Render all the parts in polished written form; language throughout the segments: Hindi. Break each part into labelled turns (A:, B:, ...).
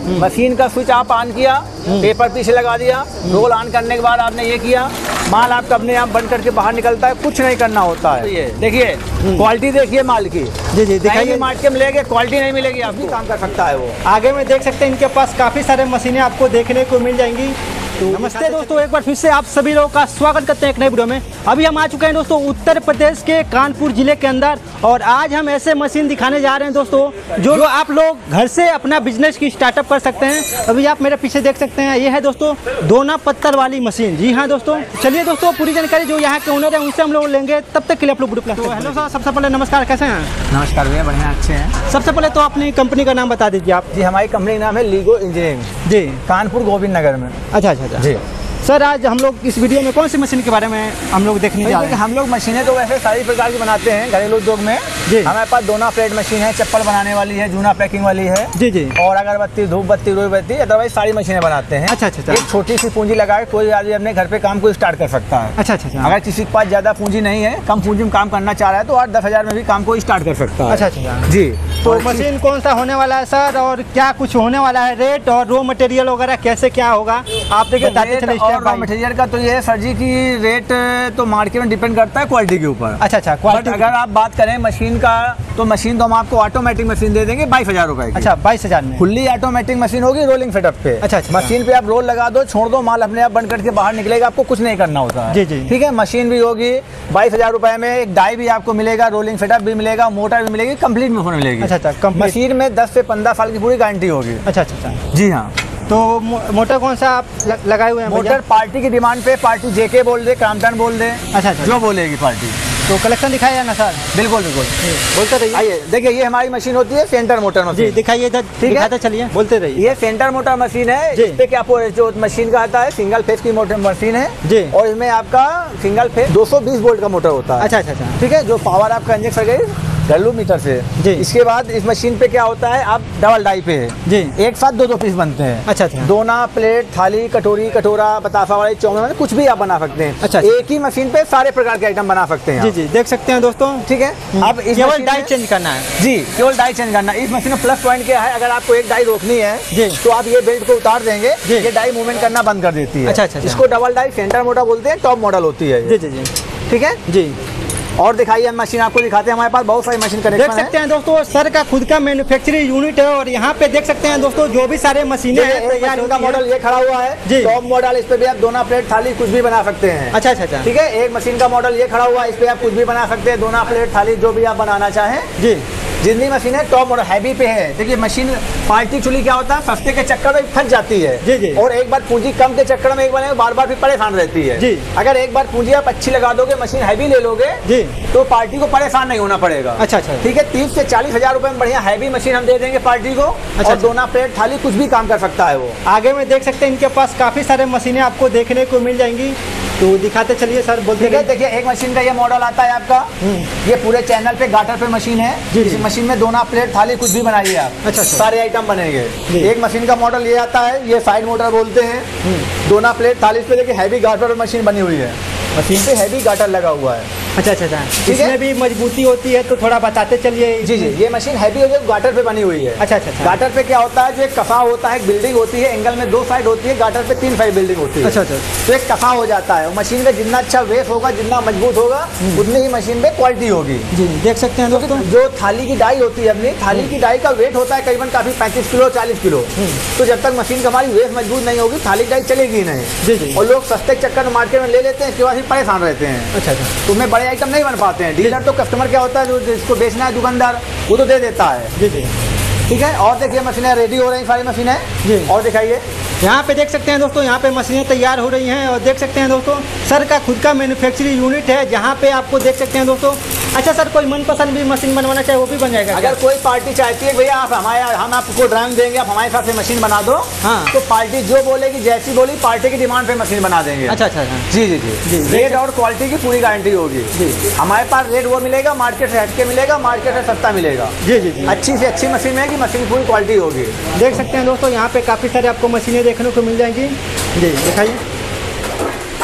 A: मशीन का स्विच आप ऑन किया, पेपर पीछे लगा दिया, रोल ऑन करने के बाद आपने ये किया, माल आपका अपने आप बंद करके बाहर निकलता है, कुछ नहीं करना होता है। ये देखिए क्वालिटी देखिए माल की।
B: जी जी दिखाइए।
A: मार्केट के मिलेगी क्वालिटी नहीं मिलेगी, आप भी काम कर सकता है वो।
B: आगे में देख सकते हैं इनके पास काफ़ी सारे मशीनें आपको देखने को मिल जाएंगी। तो नमस्ते दोस्तों, एक बार फिर से आप सभी लोगों का स्वागत करते हैं एक नए वीडियो में। अभी हम आ चुके हैं दोस्तों उत्तर प्रदेश के कानपुर जिले के अंदर, और आज हम ऐसे मशीन दिखाने जा रहे हैं दोस्तों जो आप लोग घर से अपना बिजनेस की स्टार्टअप कर सकते हैं। अभी आप मेरे पीछे देख सकते हैं, ये है दोस्तों दोना पत्थर वाली मशीन। जी हाँ दोस्तों, चलिए दोस्तों पूरी जानकारी जो यहाँ के ओनर है उनसे हम लोग लेंगे, तब तक के लिए आप लोग वीडियो। तो हेलो सर, सबसे पहले नमस्कार, कैसे हैं?
A: नमस्कार भैया, बढ़िया अच्छे हैं।
B: सबसे पहले तो अपनी कंपनी का नाम बता दीजिए आप।
A: जी, हमारी कंपनी का नाम है लीगो इंजीनियरिंग
B: जी,
A: कानपुर गोविंद नगर में।
B: अच्छा अच्छा अच्छा
A: जी
B: सर, आज हम लोग इस वीडियो में कौन सी मशीन के बारे में हम लोग देखने जा रहे हैं?
A: हम लोग मशीनें तो वैसे सारी प्रकार की बनाते हैं घरेलू उद्योग में।
B: जी।
A: हमारे पास दोना प्लेट मशीन है, चप्पल बनाने वाली है, जूना पैकिंग वाली है।
B: जी जी।
A: और अगरबत्ती, धूप बत्ती, रुई बत्ती, अदरवाइज सारी मशीनें बनाते हैं।
B: अच्छा अच्छा अच्छा।
A: एक छोटी सी पूंजी लगा के कोई आदमी अपने घर पे काम को स्टार्ट कर सकता है।
B: अच्छा अच्छा अच्छा।
A: अगर किसी के पास ज्यादा पूंजी नहीं है, कम पूंजी में काम करना चाह रहा है, तो 8-10 हज़ार में भी काम को स्टार्ट कर सकता है।
B: अच्छा अच्छा
A: जी।
B: तो मशीन कौन सा होने वाला है सर, और क्या कुछ होने वाला है, रेट और रॉ मटेरियल वगैरह कैसे क्या होगा आप देखिए।
A: रॉ मटेरियल का तो ये है सर जी की रेट तो मार्केट में डिपेंड करता है क्वालिटी के ऊपर।
B: अच्छा अच्छा।
A: बट अगर आप बात करें मशीन का, तो मशीन तो हम आपको ऑटोमेटिक मशीन दे देंगे 22,000 रुपए की।
B: अच्छा, 22,000 में
A: फुल्ली ऑटोमेटिक मशीन होगी रोलिंग सेटअप पे।
B: अच्छा अच्छा।
A: मशीन पे आप रोल लगा दो, छोड़ दो, माल अपने आप बंद करके बाहर निकलेगा, आपको कुछ नहीं करना होता है।
B: जी जी।
A: ठीक है, मशीन भी होगी 22,000 रुपए में, एक डाई भी आपको मिलेगा, रोलिंग सेटअप भी मिलेगा, मोटर भी मिलेगी, कंप्लीट मशीन मिलेगी।
B: अच्छा अच्छा।
A: मशीन में 10 से 15 साल की पूरी गारंटी होगी।
B: अच्छा अच्छा अच्छा।
A: जी हाँ।
B: तो मोटर कौन सा आप लगाए हुए हैं?
A: मोटर पार्टी की डिमांड पे, पार्टी जेके बोल दे, क्रॉम्पटन बोल दे,
B: अच्छा अच्छा,
A: जो बोलेगी पार्टी।
B: तो कलेक्शन दिखाया ना सर?
A: बिल्कुल बिल्कुल,
B: बोलते रहिए।
A: आइए देखिए, ये हमारी मशीन होती है सेंटर मोटर मशीन।
B: जी दिखाइए इधर, दिखाते चलिए, बोलते रहिए।
A: ये सेंटर मोटर मशीन है।
B: जी।
A: इस पे क्या जो मशीन का आता है, सिंगल फेस की मोटर मशीन है
B: जी।
A: और इसमें आपका सिंगल फेस 220 वोल्ट का मोटर होता है।
B: अच्छा अच्छा अच्छा।
A: ठीक है, जो पावर आपका इंजेक्ट करेगी घरेलू मीटर से।
B: जी।
A: इसके बाद इस मशीन पे क्या होता है, आप डबल डाई पे है
B: जी,
A: एक साथ दो पीस बनते हैं।
B: अच्छा अच्छा।
A: दोना, प्लेट, थाली, कटोरी, कटोरा, बतासा वाले, चौमे, कुछ भी आप बना सकते हैं।
B: अच्छा।
A: एक ही मशीन पे सारे प्रकार के आइटम बना सकते हैं।
B: जी जी, देख सकते हैं दोस्तों।
A: ठीक है, अब इस
B: केवल
A: मशीन
B: डाई
A: में-
B: चेंज करना है।
A: जी, केवल डाई चेंज करना। इस मशीन में प्लस पॉइंट क्या है, अगर आपको एक डाई रोकनी है
B: जी,
A: तो आप ये बेल्ट को उतार देंगे,
B: जी।
A: ये डाई मूवमेंट करना बंद कर देती है।
B: अच्छा अच्छा अच्छा।
A: इसको डबल डाई सेंटर मोटर बोलते हैं, टॉप मॉडल होती है
B: जी
A: ये।
B: जी जी
A: ठीक है
B: जी।
A: और दिखाइए, हम मशीन आपको दिखाते हैं, हमारे पास बहुत सारी मशीन
B: देख
A: कनेक्शन
B: सकते हैं दोस्तों, सर का खुद का मैन्युफैक्चरिंग यूनिट है, और यहाँ पे देख सकते हैं दोस्तों जो भी सारे मशीनें हैं तैयार
A: का
B: होती हैं।
A: मॉडल ये खड़ा हुआ
B: जी।
A: है, टॉप मॉडल। इस पे भी आप दोना प्लेट, थाली कुछ भी बना सकते हैं।
B: अच्छा अच्छा अच्छा।
A: ठीक है, एक मशीन का मॉडल ये खड़ा हुआ है, इस पे आप कुछ भी बना सकते हैं, दोना प्लेट, थाली, जो भी आप बनाना चाहें।
B: जी।
A: जितनी मशीन है टॉप मॉडल हैवी पे है। देखिए मशीन पार्टी चुली क्या होता है, सस्ते के चक्कर में फंस जाती है।
B: जी जी।
A: और एक बार पूंजी कम के चक्कर में एक बार बार फिर परेशान रहती है।
B: जी।
A: अगर एक बार पूंजी आप अच्छी लगा दोगे, मशीन हैवी ले लोगे,
B: जी।
A: तो पार्टी को परेशान नहीं होना पड़ेगा।
B: अच्छा अच्छा।
A: ठीक है, 30 से 40,000 रुपए में बढ़िया हैवी मशीन हम दे देंगे पार्टी को।
B: अच्छा।
A: और दोना प्लेट, थाली कुछ भी काम कर सकता है वो।
B: आगे में देख सकते हैं इनके पास काफी सारे मशीनें आपको देखने को मिल जाएंगी, तो दिखाते चलिए सर, बोलते
A: ठीक है,
B: रहिए।
A: देखिए एक मशीन का ये मॉडल आता है आपका, ये पूरे चैनल पे गाटर पे मशीन है।
B: जी,
A: इस
B: जी।
A: मशीन में दोना प्लेट, थाली कुछ भी बनाइए आप,
B: अच्छा, अच्छा।
A: सारे आइटम बनेंगे।
B: जी।
A: एक मशीन का मॉडल ये आता है, ये साइड मोटर बोलते हैं। दोना प्लेट, थाली पे देखिए हैवी गाटर मशीन बनी हुई है, मशीन पे हैवी गाटर लगा हुआ है।
B: अच्छा अच्छा अच्छा।
A: ठीक है।
B: इसमें भी मजबूती होती है, तो थोड़ा बताते चलिए।
A: जी जी, ये मशीन हैवी हो जाए, गाटर पे बनी हुई है।
B: अच्छा अच्छा अच्छा।
A: गाटर पे क्या होता है, जो एक कसा होता है, एक बिल्डिंग होती है, एंगल में 2 साइड होती है, गाटर पे 3 साइड बिल्डिंग होती है।
B: अच्छा अच्छा।
A: तो एक कसा हो जाता है, और मशीन का जितना अच्छा वेट होगा, जितना मजबूत होगा, उतनी ही मशीन में क्वालिटी होगी।
B: जी देख सकते हैं दोस्तों।
A: जो थाली की डाई होती है, अपनी थाली की डाई का वेट होता है करीबन काफी 35 किलो 40 किलो। तो जब तक मशीन हमारी वेट मजबूत नहीं होगी, थाली डाई चलेगी ही नहीं।
B: जी जी।
A: और लोग सस्ते के चक्कर में मार्केट में ले लेते हैं, इसके बाद फिर परेशान रहते हैं।
B: अच्छा अच्छा।
A: तो उनमें बड़े आइटम नहीं बन पाते हैं। डीलर तो कस्टमर क्या होता है, जो जिसको बेचना है दुकानदार, वो तो दे देता है।
B: जी जी।
A: ठीक है, और देखिए मशीनें रेडी हो रही, सारी मशीनें।
B: जी।
A: और दिखाइए,
B: यहाँ पे देख सकते हैं दोस्तों, यहाँ पे मशीनें तैयार हो रही हैं, और देख सकते हैं दोस्तों सर का खुद का मैन्युफैक्चरिंग यूनिट है, जहाँ पे आपको देख सकते हैं दोस्तों। अच्छा सर, कोई मनपसंद भी मशीन बनवाना चाहे वो भी बन जाएगा?
A: अगर कोई पार्टी चाहती है भैया आप हम आपको ड्राइंग देंगे, आप हमारे साथ से मशीन बना दो,
B: हाँ।
A: तो पार्टी जो बोलेगी, जैसी बोली, पार्टी की डिमांड पे मशीन बना देंगे।
B: अच्छा अच्छा अच्छा।
A: जी जी जी,
B: जी।
A: रेट और क्वालिटी की पूरी गारंटी होगी।
B: जी।
A: हमारे पास रेट वो मिलेगा, मार्केट से हटके मिलेगा, मार्केट से सस्ता मिलेगा।
B: जी जी जी।
A: अच्छी से अच्छी मशीन मिलेगी, मशीन पूरी क्वालिटी होगी।
B: देख सकते हैं दोस्तों, यहाँ पे काफ़ी सारे आपको मशीनें देखने को मिल जाएंगी। जी दिखाइए।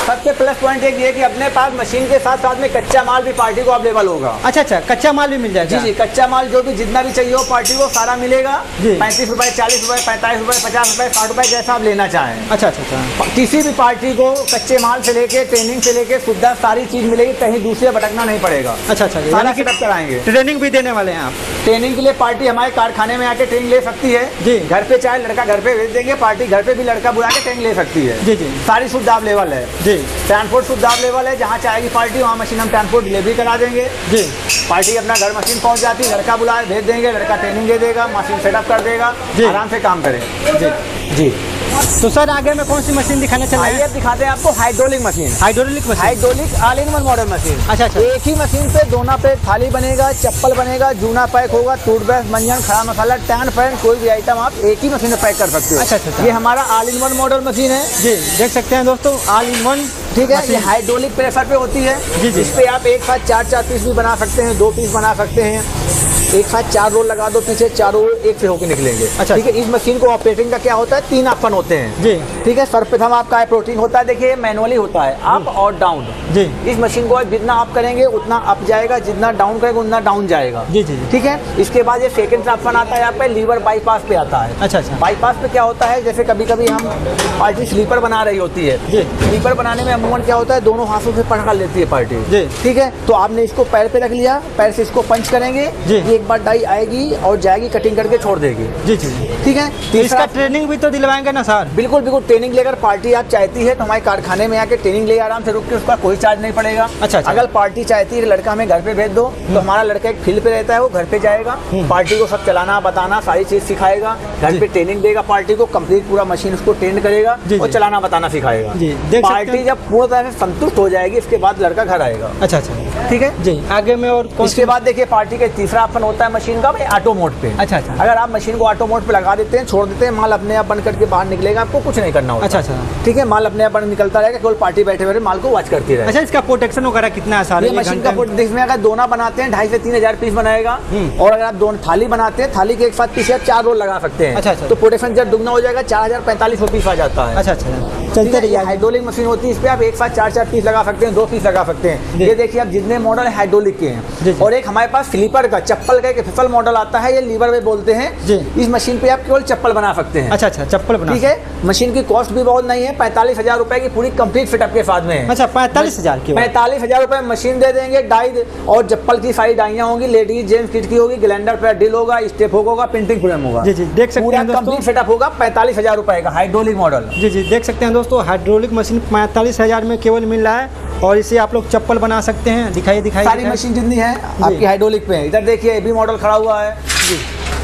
A: सबसे प्लस पॉइंट एक ये कि अपने पास मशीन के साथ साथ में कच्चा माल भी पार्टी को अवेलेबल होगा।
B: अच्छा अच्छा, कच्चा माल भी मिल जाएगा?
A: जी जी, कच्चा माल जो भी जितना भी चाहिए हो पार्टी को सारा मिलेगा।
B: जी।
A: 35 रुपए, 40 रुपए, 45 रुपए, 50 रुपए, 60 रुपए, जैसा आप लेना चाहें।
B: अच्छा अच्छा अच्छा।
A: किसी भी पार्टी को कच्चे माल से लेके ट्रेनिंग से लेके सुविधा सारी चीज मिलेगी, कहीं दूसरे भटकना नहीं पड़ेगा।
B: अच्छा अच्छा,
A: सारा
B: यानी कि
A: सेटअप कराएंगे।
B: ट्रेनिंग भी देने वाले हैं आप?
A: ट्रेनिंग के लिए पार्टी हमारे कारखाने में आके ट्रेनिंग ले सकती है।
B: जी।
A: घर पे चाहे लड़का घर पे भेज देंगे, पार्टी घर पे भी लड़का बुला के ट्रेनिंग ले सकती है।
B: जी जी।
A: सारी सुविधा अवेलेबल है।
B: जी।
A: ट्रांसपोर्ट सुविधा अवेलेबल है, जहाँ चाहेगी पार्टी वहाँ मशीन हम ट्रांसपोर्ट डिलीवरी करा देंगे।
B: जी।
A: पार्टी अपना घर मशीन पहुँच जाती है, लड़का बुला भेज देंगे, लड़का ट्रेनिंग दे देगा, मशीन सेटअप कर देगा,
B: जी।
A: आराम से काम करें।
B: जी
A: जी।
B: तो सर आगे में कौन सी मशीन दिखाना चल रहा
A: आइए
B: है?
A: अब दिखाते हैं आपको hydraulic machine.
B: Hydraulic machine?
A: Hydraulic all in one model machine.
B: अच्छा अच्छा।
A: एक ही मशीन पे दोना पे थाली बनेगा, चप्पल बनेगा, जूना पैक होगा, टूथब्रश, मंजन, खड़ा मसाला, टैन फैन, कोई भी आइटम आप एक ही मशीन में पैक कर सकते हो।
B: अच्छा अच्छा।
A: ये हमारा all in one model machine है।
B: जी, देख सकते हैं दोस्तों, ऑल इन वन।
A: ठीक है, ये हाइड्रोलिक प्रेशर पे होती है।
B: जी जी।
A: इस पे आप एक साथ 4 पीस भी बना सकते हैं, 2 पीस बना सकते हैं। एक साथ 4 रोल लगा दो, पीछे 4 रोल एक से होकर निकलेंगे।
B: अच्छा।
A: ठीक है, इस मशीन को ऑपरेटिंग का क्या होता है, 3 ऑप्शन होते हैं।
B: जी।
A: ठीक है, सर्वप्रथम आपका ऑपरेटिंग होता है, देखिए मैनुअली होता है, अप और डाउन।
B: जी।
A: इस मशीन को जितना अप करेंगे उतना अप जाएगा, जितना डाउन करेंगे उतना डाउन जाएगा।
B: जी जी।
A: ठीक है, इसके बाद ये सेकंड ऑप्शन आता है आपका लीवर बाईपास पे आता है।
B: अच्छा अच्छा।
A: बाईपास पे क्या होता है, जैसे कभी कभी हम पार्टी स्लीपर बना रही होती है।
B: जी।
A: स्लीपर बनाने में अमूमन क्या होता है, दोनों हाथों से पकड़ लेती है पार्टी।
B: जी।
A: ठीक है, तो आपने इसको पैर पे रख लिया, पैर से इसको पंच करेंगे,
B: जी।
A: ये एक बार डाई आएगी और जाएगी, कटिंग करके छोड़ देगी।
B: जी जी।
A: ठीक है,
B: तो इसका ट्रेनिंग भी तो दिलवाएंगे ना सर?
A: बिल्कुल बिल्कुल, ट्रेनिंग लेकर पार्टी आप चाहती है तो हमारे कारखाने में आके ट्रेनिंग ले आराम से रुक के, उसका कोई चार्ज नहीं पड़ेगा।
B: अच्छा अच्छा।
A: अगर पार्टी चाहती है कि लड़का हमें घर पे भेज दो, तो हमारा लड़का एक फील्ड पे रहता है, वो घर पे जाएगा, पार्टी को सब चलाना बताना सारी चीज सिखाएगा, घर पे ट्रेनिंग देगा, पार्टी को कंप्लीट पूरा मशीन उसको ट्रेन करेगा और चलाना बताना सिखाएगा। पार्टी जब पूरी तरह से संतुष्ट हो जाएगी, इसके बाद लड़का घर आएगा।
B: अच्छा अच्छा।
A: ठीक है
B: जी। आगे में और
A: इसके बाद देखिए पार्टी का तीसरा ऑप्शन होता है मशीन का ऑटो मोड पे।
B: अच्छा अच्छा।
A: अगर आप मशीन को ऑटो मोड पे लगा देते हैं, छोड़ देते हैं, माल अपने आप बंद करके बाहर निकलेगा, आपको कुछ नहीं करना होता।
B: अच्छा अच्छा।
A: ठीक है, माल अपने आप बंद निकलता रहेगा, केवल पार्टी बैठे बैठे माल को वॉच करती रहेगी।
B: अच्छा, इसका प्रोटेक्शन वगैरह कितना है सर?
A: ये मशीन का इसमें अगर दोना बनाते हैं 2,500 से 3,000 पीस बनाएगा, और अगर आप दोनों थाली बनाते हैं, थाली के एक साथ पीछे आप 4 रोल लगा सकते हैं।
B: अच्छा अच्छा।
A: तो प्रोटेक्शन जब दुगना हो जाएगा, 4,045 पीस आ जाता है।
B: अच्छा अच्छा, चलते रहिए।
A: हाइड्रोलिक मशीन होती है, इस पे आप एक साथ 4 पीस लगा सकते हैं, 2 पीस लगा सकते हैं। ये देखिए आप जितने मॉडल हाइड्रोलिक के हैं, और एक हमारे पास स्लीपर का चप्पल का एक फिसल मॉडल आता है, ये लीवर में बोलते हैं। इस मशीन पे आप केवल चप्पल बना सकते हैं।
B: अच्छा अच्छा, चप्पल बना।
A: ठीक है, मशीन की कॉस्ट भी बहुत नहीं है, 45,000 रुपए की पूरी कंप्लीट फिटअप के साथ में है।
B: अच्छा, 45,000 की?
A: 45,000 रुपए मशीन दे देंगे, डाई और चप्पल की सारी डाइयां होंगी, लेडीज जेंट्स किट की होगी, ग्लैंडर पे ड्रिल होगा, स्टेप होगा, प्रिंटिंग फ्रेम होगा।
B: जी जी, देख सकते हैं दोस्तों,
A: कंप्लीट सेटअप होगा 45,000 रुपए का हाइड्रोलिक मॉडल।
B: जी जी, देख सकते हैं दोस्तों, हाइड्रोलिक मशीन 45,000 में केवल मिल रहा है, और इसे आप लोग चप्पल बना सकते हैं। दिखाइए
A: सारी मशीन जितनी है आपकी हाइड्रोलिक पे है। इधर देखिए ये भी मॉडल खड़ा हुआ है
B: जी,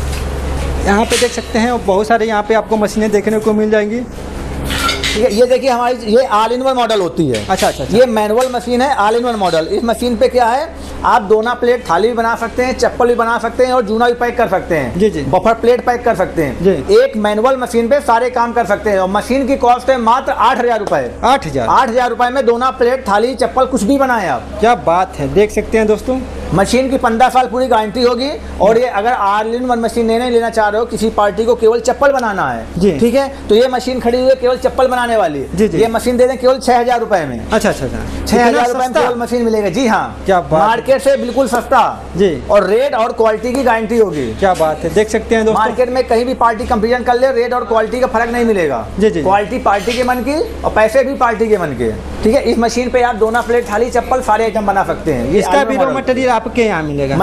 B: यहाँ पे देख सकते हैं, बहुत सारे यहाँ पे आपको मशीनें देखने को मिल जाएंगी।
A: ठीक है, ये देखिए हमारी ये ऑल इन वन मॉडल होती है।
B: अच्छा अच्छा।
A: ये मैनुअल मशीन है, ऑल इन वन मॉडल। इस मशीन पे क्या है, आप दोना प्लेट थाली भी बना सकते हैं, चप्पल भी बना सकते हैं, और जूना भी पैक कर सकते हैं।
B: जी जी।
A: बफर प्लेट पैक कर सकते हैं
B: जी।
A: एक मैनुअल मशीन पे सारे काम कर सकते हैं, और मशीन की कॉस्ट है मात्र 8,000 रुपए। 8,000 रुपए में दोना प्लेट थाली चप्पल कुछ भी बनाए आप।
B: क्या बात है, देख सकते हैं दोस्तों,
A: मशीन की 15 साल पूरी गारंटी होगी। और ये अगर ऑल इन वन मशीन नहीं लेना चाह रहे हो, किसी पार्टी को केवल चप्पल बनाना है, ठीक है, तो ये मशीन खड़ी हुई है केवल चप्पल बनाने वाली।
B: जी जी।
A: ये मशीन दे दें केवल 6,000 रुपए में।
B: अच्छा अच्छा अच्छा,
A: 6,000 रुपए में केवल मशीन मिलेगा। जी हाँ,
B: क्या बात,
A: मार्केट से बिल्कुल सस्ता
B: जी,
A: और रेट और क्वालिटी की गारंटी होगी।
B: क्या बात है, देख सकते हैं दोस्तों,
A: मार्केट में कहीं भी पार्टी कंपेरिजन कर ले, रेट और क्वालिटी का फर्क नहीं मिलेगा।
B: जी जी।
A: क्वालिटी पार्टी के मन की और पैसे भी पार्टी के मन के। ठीक है, इस मशीन पे आप दोना प्लेट थाली चप्पल सारे आइटम बना सकते हैं।
B: इसका भी रॉ मटेरियल आपके यहाँ मिलेगा?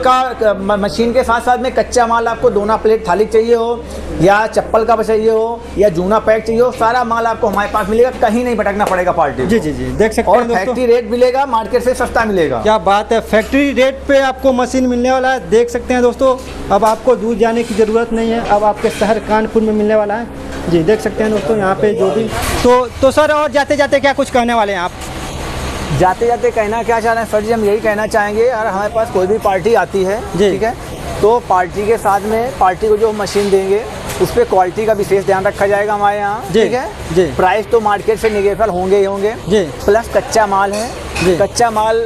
A: मशीन के साथ साथ में कच्चा माल आपको दोना प्लेट थाली चाहिए हो, या चप्पल का चाहिए हो, या जूना पैक चाहिए हो, सारा माल आपको हमारे पास मिलेगा, कहीं नहीं भटकना पड़ेगा पार्टी।
B: जी जी जी, देख सकते
A: और
B: हैं दोस्तों,
A: फैक्ट्री रेट मिलेगा, मार्केट से सस्ता मिलेगा।
B: क्या बात है, फैक्ट्री रेट पे आपको मशीन मिलने वाला है। देख सकते हैं दोस्तों, अब आपको दूर जाने की ज़रूरत नहीं है, अब आपके शहर कानपुर में मिलने वाला है। जी, देख सकते हैं दोस्तों, यहाँ पे जो भी तो सर, और जाते जाते क्या कुछ कहने वाले हैं आप?
A: जाते जाते कहना क्या चाह रहे हैं सर जी, हम यही कहना चाहेंगे, अगर हमारे पास कोई भी पार्टी आती है, ठीक है, तो पार्टी के साथ में पार्टी को जो मशीन देंगे उस पर क्वालिटी का विशेष ध्यान रखा जाएगा हमारे यहाँ। ठीक है
B: जी।
A: प्राइस तो मार्केट से निगेटिव होंगे ही होंगे जी, प्लस कच्चा माल है। कच्चा माल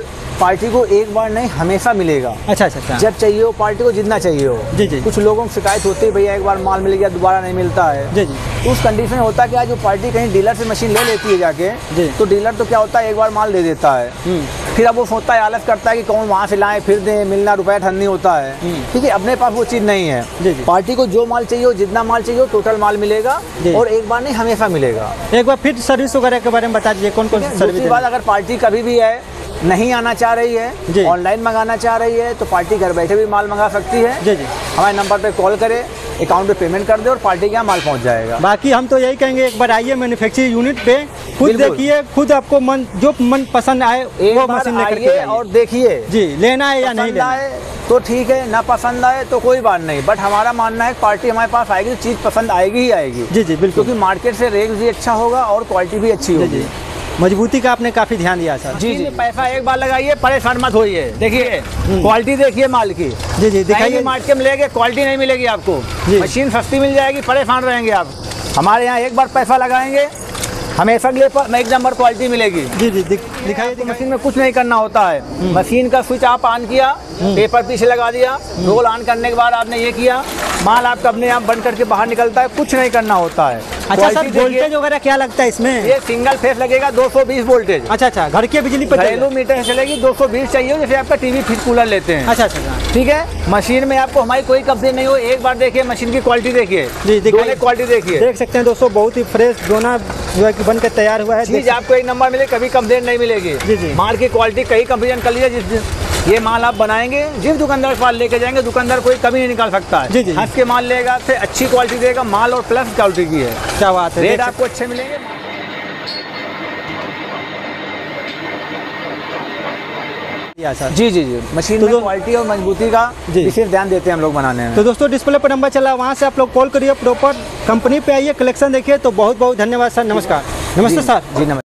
A: पार्टी को एक बार नहीं हमेशा मिलेगा।
B: अच्छा अच्छा अच्छा।
A: जब चाहिए हो पार्टी को, जितना चाहिए हो।
B: जी जी।
A: कुछ लोगों को शिकायत होती है भैया एक बार माल मिल गया दोबारा नहीं मिलता है।
B: जी जी।
A: तो उस कंडीशन में होता है कि आज जो पार्टी कहीं डीलर से मशीन ले लेती है जाके, तो डीलर तो क्या होता है एक बार माल दे देता है, फिर अब वो सोचता है, आलस करता है कि कौन वहाँ से लाए फिर दें, मिलना रुपया ठन्नी होता है। ठीक है, अपने पास वो चीज़ नहीं है। पार्टी को जो माल चाहिए हो, जितना माल चाहिए हो, टोटल माल मिलेगा और एक बार नहीं हमेशा मिलेगा।
B: एक बार फिर सर्विस वगैरह के बारे में बता दीजिए, कौन कौन सी सर्विस?
A: बात, अगर पार्टी कभी भी है नहीं आना चाह रही है, ऑनलाइन मंगाना चाह रही है, तो पार्टी घर बैठे भी माल मंगा सकती है। जी जी। हमारे नंबर पे कॉल करे, अकाउंट पे पेमेंट कर दे और पार्टी के यहाँ माल पहुँच जाएगा।
B: बाकी हम तो यही कहेंगे, एक बार आइए मैन्युफैक्चरिंग यूनिट पे, खुद देखिए, खुद आपको मन जो मन पसंद आए वो मशीन लेकर के आइए और
A: देखिए
B: जी, लेना है या नहीं लेना
A: है तो ठीक है, ना पसंद आए तो कोई बात नहीं, बट हमारा मानना है पार्टी हमारे पास आएगी तो चीज़ पसंद आएगी ही आएगी। जी जी बिल्कुल, क्योंकि मार्केट से रेट भी अच्छा होगा और क्वालिटी भी अच्छी होगी।
B: मजबूती का आपने काफी ध्यान दिया सर।
A: जी जी। पैसा एक बार लगाइए, परेशान मत होइए। देखिए क्वालिटी देखिए माल की।
B: जी जी दिखाइए।
A: मार्केट में लेंगे क्वालिटी नहीं मिलेगी आपको, मशीन सस्ती मिल जाएगी, परेशान रहेंगे आप। हमारे यहाँ एक बार पैसा लगाएंगे हमेशा के लिए एक नंबर क्वालिटी मिलेगी। जी जी दिखाइए। मशीन में कुछ नहीं करना होता है, मशीन का स्विच आप ऑन किया, पेपर पीछे लगा दिया, रोल ऑन करने के बाद आपने ये किया, माल आपका अपने आप बंद करके बाहर निकलता है, कुछ नहीं करना होता है।
B: अच्छा सर, वोल्टेज वगैरह क्या लगता है इसमें?
A: ये सिंगल फेस लगेगा 220 वोल्टेज।
B: अच्छा अच्छा, घर के बिजली पर
A: घरेलू मीटर से चलेगी, 220 चाहिए जैसे आपका टीवी फ्रिज कूलर लेते हैं।
B: अच्छा अच्छा
A: ठीक है। मशीन में आपको हमारी कोई कंप्लेन नहीं हो, एक बार देखिए मशीन की क्वालिटी देखिए। जी देखिए, क्वालिटी देखिए, देख
B: सकते हैं दोस्तों, बहुत ही फ्रेश दोना जो है कि बनकर तैयार हुआ है।
A: चीज आपको एक नंबर मिले, कभी कंप्लेन नहीं मिलेगी। जी जी। माल की क्वालिटी कहीं कंपेरिजन कर लीजिए, जिस ये माल आप बनाएंगे जिस दुकानदार के पास लेके जाएंगे, दुकानदार कोई कमी नहीं निकाल सकता है। जी जी। हंस के माल लेगा, फिर अच्छी क्वालिटी देगा माल और प्लस क्वालिटी की है।
B: क्या बात है,
A: रेट आपको अच्छे मिलेंगे। जी जी जी। मशीन में क्वालिटी और मजबूती का विशेष ध्यान देते हैं हम लोग बनाने में।
B: तो दोस्तों डिस्प्ले पर नंबर चला, वहाँ से आप लोग कॉल करिए, प्रॉपर कंपनी पे आइए, कलेक्शन देखिए। तो बहुत बहुत धन्यवाद सर, नमस्कार। नमस्ते सर।
A: जी नमस्कार।